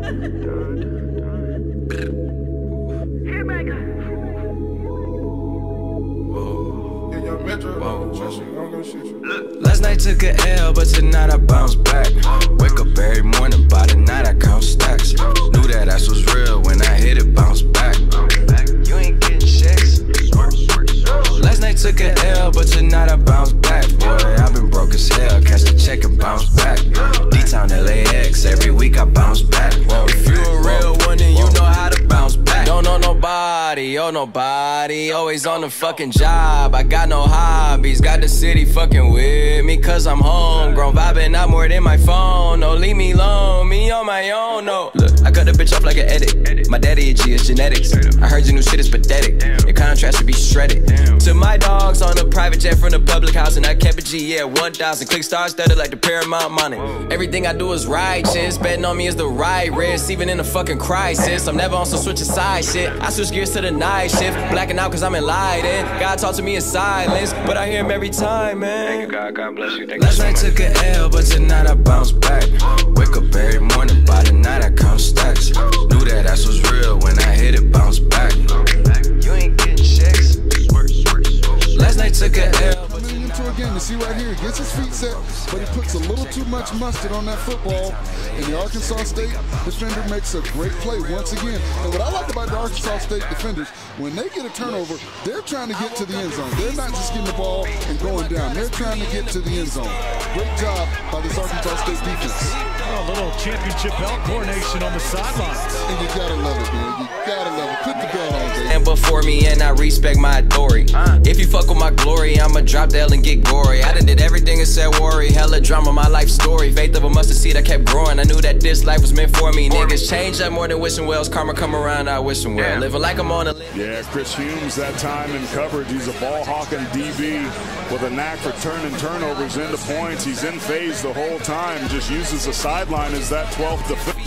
Last night took a L, but tonight I bounce back. Wake up every morning, by the night I count stacks. Knew that ass was real when I hit it, bounce back. You ain't getting checks. Last night took a L, but tonight I bounce back. Boy, I've been broke as hell, catch the check and bounce back. D-Town LAX, every week I bounce back. If you a real one, then you know how to bounce back. Don't know nobody, oh nobody, always on the fucking job. I got no hobbies, got the city fucking with me, cause I'm homegrown, vibing out more than my phone. No, leave me alone, me on my own, no. Look, I cut the bitch off like an edit. My daddy a G, it's genetics. I heard your new shit is pathetic. Your contrast should be shredded. To my dogs on a private jet from the public house, and I kept a G, yeah, 1,000. Click stars studded like the Paramount money. Everything I do is righteous, betting on me is the right risk, even in a fucking crisis. I'm never on some switching side shit. I switch gears to the night shift, blacking out cause I'm enlightened. God talk to me in silence, but I hear him every time, man. Thank you, God, God bless you. Last night took a L, but tonight I bounce back. Wake up every morning, by the night I count stacks. Knew that ass was real when I hit it, bounce back. You ain't getting checks. Last night took a L. Into a game, you see right here, he gets his feet set, but he puts a little too much mustard on that football, and the Arkansas State defender makes a great play once again. And what I like about the Arkansas State defenders, when they get a turnover, they're trying to get to the end zone. They're not just getting the ball and going down. They're trying to get to the end zone. Great job by this Arkansas State defense. Oh, a little championship belt coronation on the sidelines. And you gotta love it, man. You gotta love it. Put the belt on, baby. And before me, and I respect my authority. If you fuck with my glory, I'ma drop the L and get gory. I done did everything and said worry. Hella drama, my life story. Faith of a mustard seed, I kept growing. I knew that this life was meant for me. Niggas change up more than wishing wells. Karma come around, I wish them well. Living like I'm on a Yeah, Chris Humes that time in coverage. He's a ball hawking DB with a knack for turning turnovers into points. He's in phase the whole time. Just uses the sideline as that 12th defense.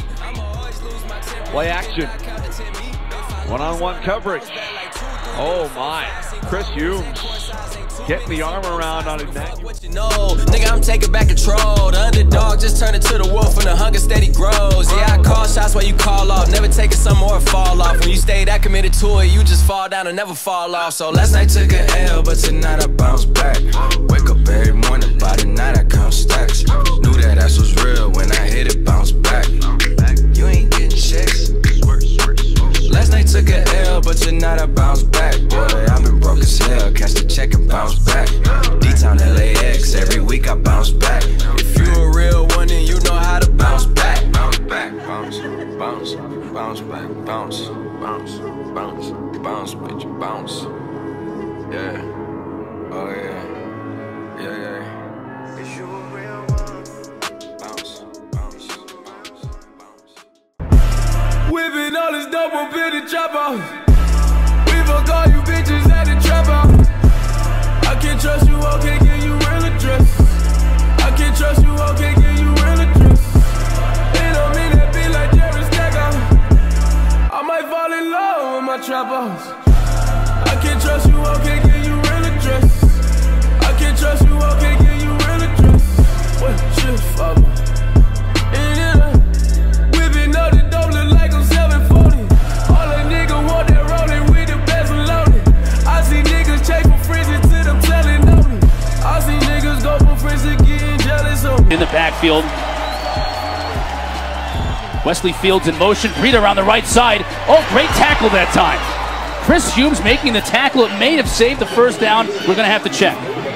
Play action. One-on-one coverage. Oh my. Chris Humes getting the arm around on his neck. What you know, nigga, I'm taking back control. The underdog just turned into the wolf and the hunger steady grows. Yeah, I call shots while you call off. Never taking some more fall off. When you stay that committed to it, you just fall down and never fall off. So last night took a L, but tonight I bounce back. Wake up every morning, by the night I count stacks. Knew that ass was real when I hit it, bounce back. You ain't getting checks. Last night took a L, but tonight I bounce back. Boy, I've been broke as hell, catch the check and bounce back. D-Town LAX, every week I bounce back. If you a real one, then you know how to bounce back. Bounce back, bounce, bounce, bounce back, bounce, bounce, bounce, bounce, bitch, bounce. Yeah, oh yeah, yeah, yeah. If you a real one, bounce, bounce, bounce, bounce. Whipping all this dope up in the trap house. We fuck all you bitches at the trap house. I can't trust you, I can't give you real address. I can't trust you, I can't give you real address. It don't mean that be like Jerry Stacker. I might fall in love with my trap house. I can't trust you, I can't give you real address. I can't trust you, I can't give you real address. What shit, father? Whipping up the dope, look like I'm 740. All a nigga want that rolling with the best loaded. I see niggas chase for friends till them telling on me. I see niggas go for friends and getting jealous of me. In the backfield, Wesley Fields in motion. Breida around the right side. Oh, great tackle that time. Chris Humes making the tackle. It may have saved the first down. We're going to have to check.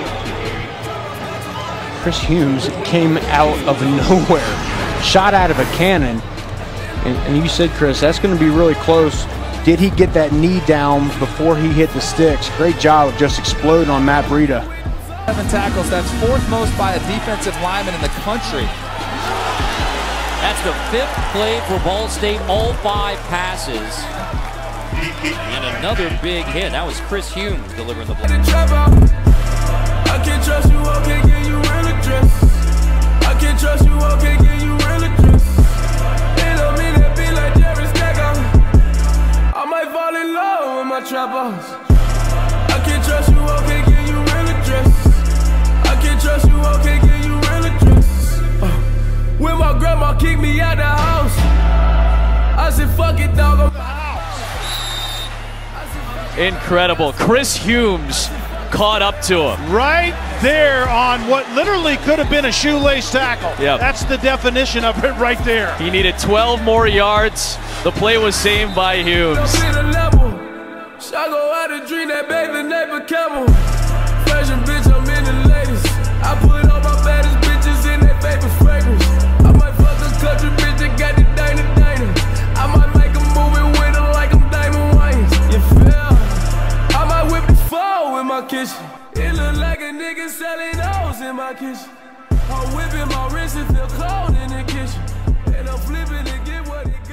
Chris Humes came out of nowhere, shot out of a cannon. And you said, Chris, that's going to be really close. Did he get that knee down before he hit the sticks? Great job of just exploding on Matt Breida. 7 tackles, that's 4th most by a defensive lineman in the country. That's the 5th play for Ball State, all 5 passes. And another big hit. That was Chris Humes delivering the ball. I can't trust you, I can't give you real address. I can't trust you, I can't give you real address. It don't mean that be like Jerry Stacker. I might fall in love with my trap house. I can't trust you, I can't give you real address. I can't trust you, I can't give you real address. When my grandma kicked me out the house, I said, fuck it, dog. Incredible. Chris Humes caught up to him. Right there on what literally could have been a shoelace tackle. Yep. That's the definition of it right there. He needed 12 more yards. The play was saved by Humes. I go out and drink that baby neighbor camel. Fashion bitch, I'm in the latest. I put all my baddest bitches in that baby fragrance. I might fuck a country bitch that got the Dana. I might make a movie with her like I'm Damon Wayans. You feel? I might whip the fall in my kitchen. It look like a nigga selling O's in my kitchen. I'm whipping my wrist and feel cold in the kitchen. And I'm flipping to get what it got.